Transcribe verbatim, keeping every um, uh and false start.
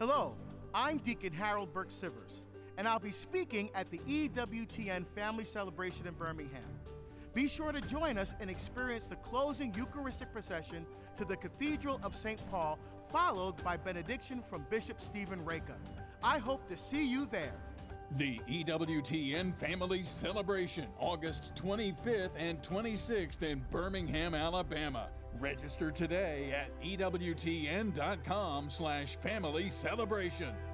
Hello, I'm Deacon Harold Burke-Sivers, and I'll be speaking at the E W T N Family Celebration in Birmingham. Be sure to join us and experience the closing Eucharistic procession to the Cathedral of Saint Paul, followed by benediction from Bishop Stephen Raka. I hope to see you there. The E W T N Family Celebration, August twenty-fifth and twenty-sixth in Birmingham, Alabama. Register today at E W T N dot com slash family celebration.